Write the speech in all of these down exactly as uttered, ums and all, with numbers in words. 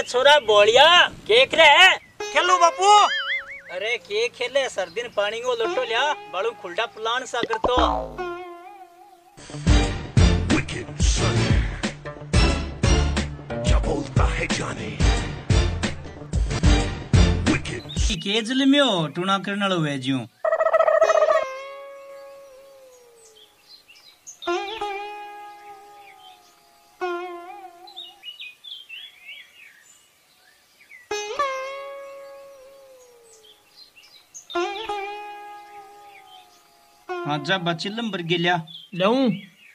छोरा बोलिया के करे खेलो बापू। अरे के खेले सर्दिन पानी को लोटो लिया बालू खुलडा प्लान सा कर तो क्या बोलता है जाने के जुल्म हो टूना करने वाला हुए ज्यों हाँ जा बचिलम बर गेल्या लाऊं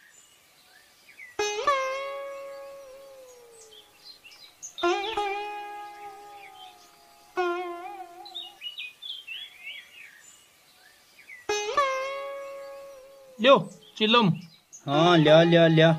लो चिलम। हाँ लिया लिया लिया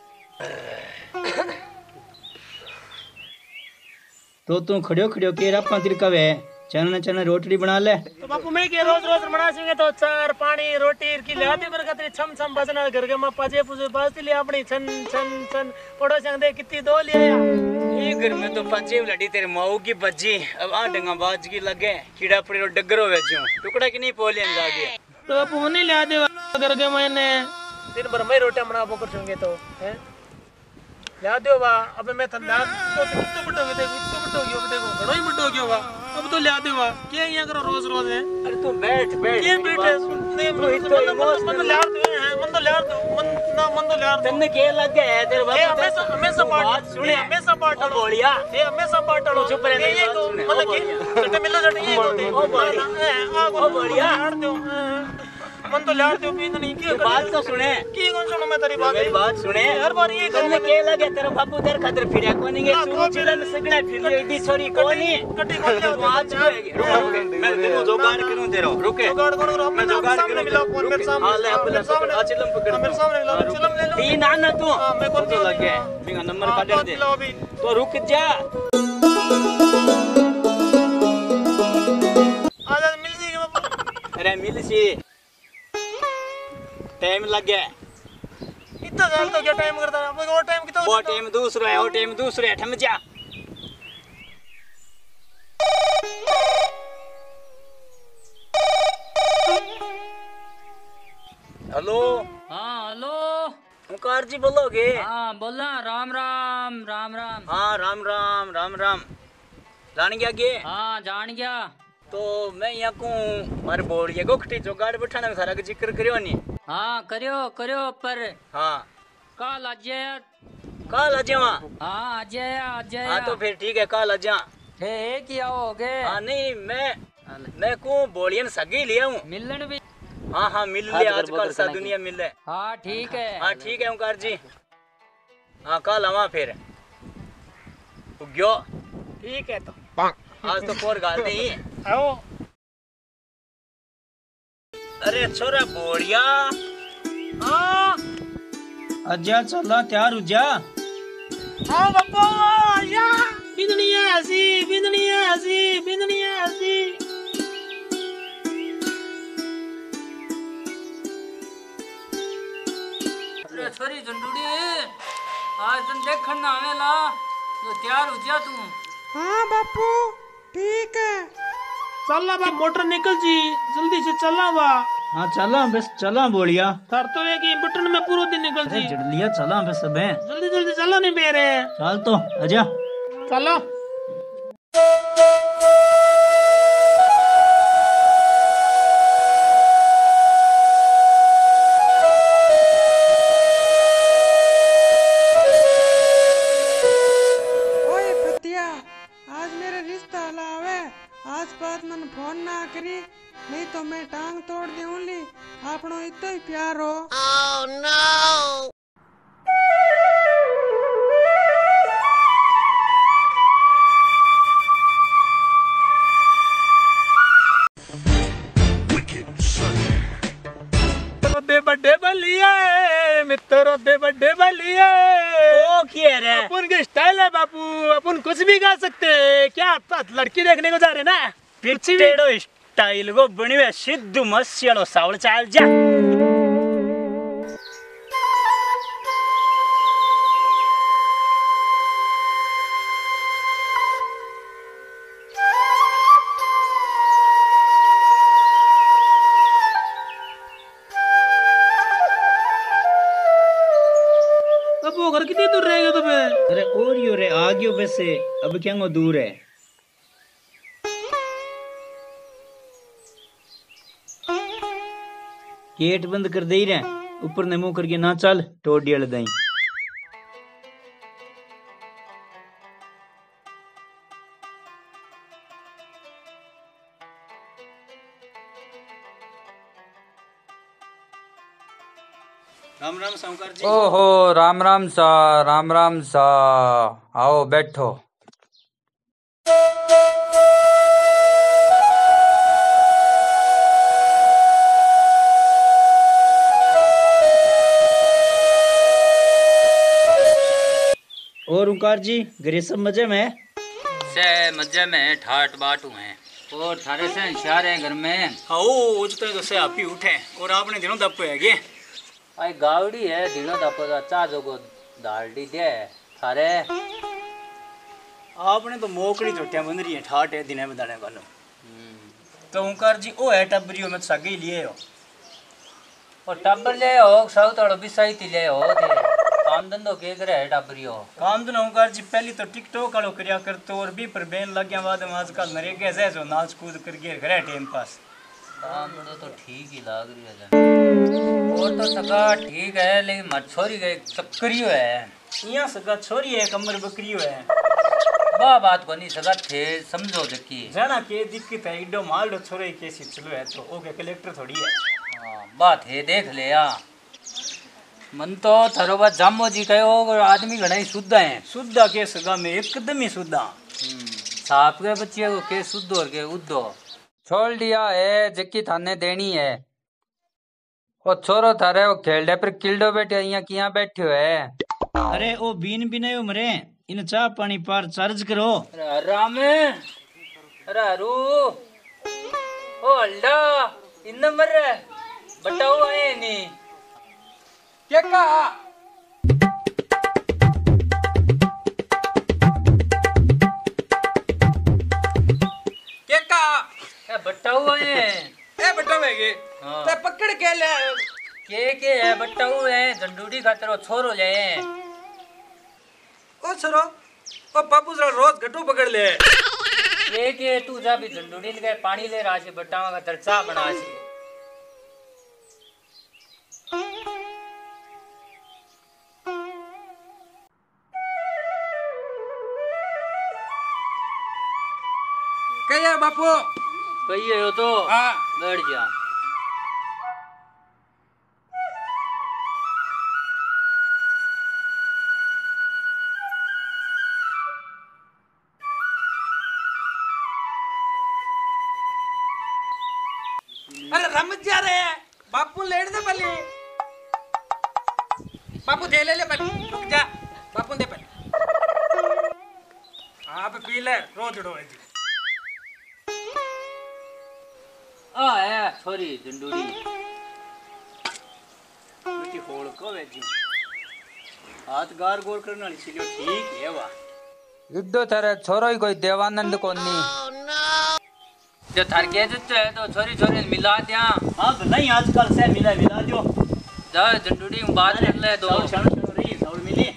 तो तू खड़ियो खड़ियो के रापा तिरका वे चना चना रोटी बना ले। तो बापू मैं के रोज रोज बना सके तो चार पानी रोटी की लाती पर कतरी छम छम बजना घर के मां पाजे पुजे बाजती ले अपनी छन छन छन पड़ो संग दे कितनी दो लिया ये घर में तो पाजे लड़ी तेरे माऊ की बज्जी अब आ डंगा बाज की लगे कीड़ा पड़े डगरो वेजो टुकड़ा की नहीं पोलियन जागे तो बापू होने ले दे घर के मैंने दिन भर में रोटी बना पोकर चुंगे तो हैं ला दो बा अब मैं थंदा तो कितो बटोगे देखो कितो बटोगे देखो घणो ही बटोगे बा अब तो ला दे बा के यहां करो रोज रोज है। अरे तू बैठ बैठ के बैठे सुनने मन तो ला दो है मन तो ला दो मन ना मन तो ला दो तन्ने के लग गए तेरे बाप ए हमेशा हमेशा बात सुने हमेशा बात टालो बोलिया ए हमेशा बात टालो चुप रह ये को मतलब के सटे मिलो सटे ये को ओ बोलिया ओ बोलिया लाड़ दो मन तो लाड़ दो भी नहीं की बात तो सुने की कौन सुनो मैं तेरी बात मेरी बात सुने हर बार ये तन्ने के लगे तेरे बापू तेरे खातिर फिरया कोनी के तू चिलन सगड़ा फिर ले दी छोरी कोनी कटी कोनी तू आज रुक मैं तेरे जुगाड़ करूं तेरो रुके जुगाड़ करो मैं जुगाड़ करूं मिला फोन मेरे सामने हां ले अपने सामने आ चिलम पकड़ मेरे सामने मिला चिलम ले लो तीन आना तू हां मैं कौन तो लग गया मेरा नंबर काट दे लो अभी तो रुक जा आजा मिल जी बापू। अरे मिल सी टाइम लग गया इतना साल तो क्या टाइम करता है वो टाइम कितना वो टाइम दूसरा है वो टाइम दूसरा है ठम जा हेलो हाँ हेलो ओंकार जी बोलोगे हाँ बोला राम राम राम राम हाँ राम राम राम राम जान गया गे हाँ जान गया तो मैं यहाँ को मारे बोल ये गोखटी जो गाड़ी बैठाने में सारा का जिक्र करियो नहीं हाँ करियो करियो पर हाँ कल आज आया कल आ जावा हाँ आज आया आज आया हाँ तो फिर ठीक है कल आ जा हे क्या हो गए हाँ नहीं मैं मैं को बोलियन सगी लिया हूँ मिलन भी हाँ हाँ मिल ले आजकल सा दुनिया मिल ले हाँ ठीक है हाँ ठीक है ओंकार जी हाँ कल आवा फिर गयो ठीक है तो आज तो फोर गाल नहीं आओ अरे छोरा बोलिया हाँ अज्जा चला तैयार हो जा हाँ बापू या बिंदनी है हसी बिंदनी है हसी बिंदनी है हसी अरे छोरी झंडूड़ी आज तुम देखन ना आवेला तो तैयार हो जा तू हाँ बापू ठीक है चलना बा मोटर निकल जी जल्दी से चलना बा हाँ चला बस चला बोलिया थार तो है कि बटन में पूरा दिन निकल जी जड़ लिया चला बस सब है जल्दी जल्दी चलो नहीं बे रहे चल तो आजा चलो ओए पतिया आज मेरे रिश्ता लावे आज बात मन फोन ना करी नहीं तो मैं टांग तोड़ दूंगी आपनो इतो ही प्यार हो oh, no. दे बड़े बलिए मित्रों दे बड़े बलिए ओ किए रे अपन के स्टाइल है बापू अपन कुछ भी गा सकते हैं क्या आप लड़की देखने को जा रहे ना पिटेड़ो स्टाइल को बनी हुई सिद्धू मस्यालो सावल चाल जा वैसे अब क्या वो दूर है। गेट बंद कर दे ही रहे, ऊपर ने मुंह करके ना चल टोडी अल दई। राम राम साहूकार जी। ओहो राम राम सा, राम राम सा, आओ बैठो। और ओंकार जी घरे सब मजे में? से मजे में ठाट बाटू हैं और थारे से होशियार है घर में। हाँ उजते तो से आप ही उठे और आपने दिनों दप है गे। आई गावड़ी है दिनों दपो दा चा जोगो दालडी दे थारे। आपने तो मोकड़ी चोटियां बंद रही है ठाट है दिने बदाने वालों। तो ओंकार जी ओ है टबरियो में सगे ही लिए हो और टब्बर ले हो सब तड़ो बिसाई ती ले हो थे काम धंधो के करे है टब्बरियो। काम तो ओंकार जी पहली तो टिकटॉक वालो करया करतो और भी पर बैन लग गया बाद में आजकल नरेगा से जो नाच कूद करके घरे टाइम पास। काम तो तो ठीक ही लाग रही है जन। और तो सगा ठीक है लेकिन मत छोरी गए चक्करियो है। यहाँ सगा छोरी है कमर बकरियो है। बा बात को नहीं सगा थे समझो जकी जाना के दिक्कत है इडो माल दो छोरे कैसी चलो है तो ओके कलेक्टर थोड़ी है। हाँ बात है देख ले या मन तो थारो बात जामो जी कहो आदमी घना ही शुद्ध है। शुद्धा के सगा में एकदम ही शुद्धा। साफ के बच्चे को के शुद्ध और के उद्दो छोड़ दिया है जक्की थाने देनी है। वो छोरो थारे वो खेलडे पर किल्डो बैठे यहाँ किया बैठे है। अरे ओ बीन भी नहीं उमरे इन चाह पानी पार चार्ज करो। अरे राम अरे रू ओ अल्ला इन नंबर बताओ आए नहीं क्या कहा क्या कहा बताओ आए ए बेटा वेगे हाँ। ते पकड़ के ले के के है बताओ है झंडूडी खातर वो छोरो ले ओ छोरो ओ बाबू जरा रोज गट्टू पकड़ ले। के के तू जा भी झंडूडी ले पानी ले राशि बटावा का तरचा बना सी। कहिए बापू कहिए हो तो हाँ बैठ जा। अरे रमत जा रहे हैं बापू लेट दे पहले बापू दे ले ले पहले रुक जा बापू दे पहले आप पी ले रोज उड़ो है आ है छोरी झंडूडी बेटी होड़ को वेजी हाथ गार गोर करने वाली चलियो ठीक है वा। युद्धो थारे छोरो ही कोई देवानंद को नहीं जो थार के जो है तो छोरी छोरी मिला दिया। हाँ तो नहीं आजकल से मिला मिला दो जा झंडूडी में बात कर ले दो साउंड सुन रही साउंड मिली।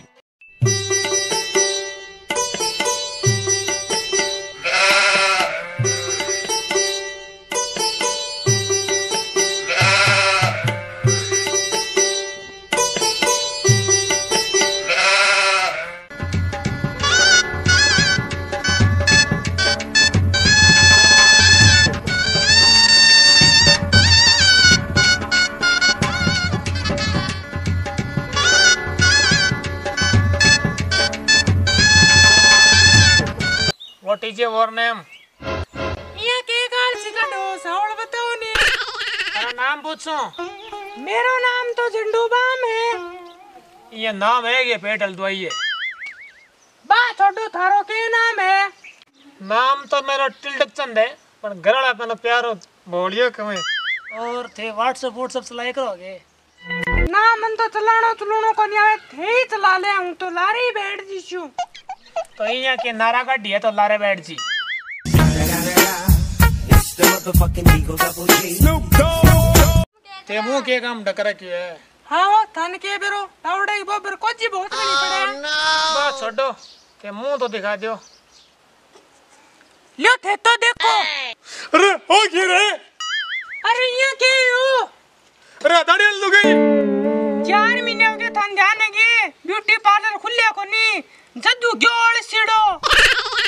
व्हाट इज योर नेम ये के गाल सिकाडो सावड़ बताओ नी। तेरा नाम पूछो। मेरो नाम तो झंडू बाम है। ये नाम है ये पेटल दवाई है। बा छोटू थारो के नाम है? नाम तो मेरा टिल्डक चंद है पर घरड़ा कनो प्यारो बोलियो कमे। और थे व्हाट्सएप व्हाट्सएप चलाए करोगे ना मन तो चलानो चलूनो को नहीं आवे थे चला ले हूं तो लारी बैठ जीशू। तो यहाँ के नारा का दिया तो लारे बैठ जी। ते मुंह के काम डकरा किया है। हाँ वो थन के बेरो टावड़े की बोबर को जी बहुत बड़ी पड़े। बस छोड़ो ते मुंह तो दिखा दियो। लो थे तो देखो। अरे हो की रे? अरे ये के हो? अरे दाढ़ी लग गई। चार महीने हो गए थान ध्यान है कि ब्यूटी पार्लर खुले को नहीं जदू ग्योल सिड़ो।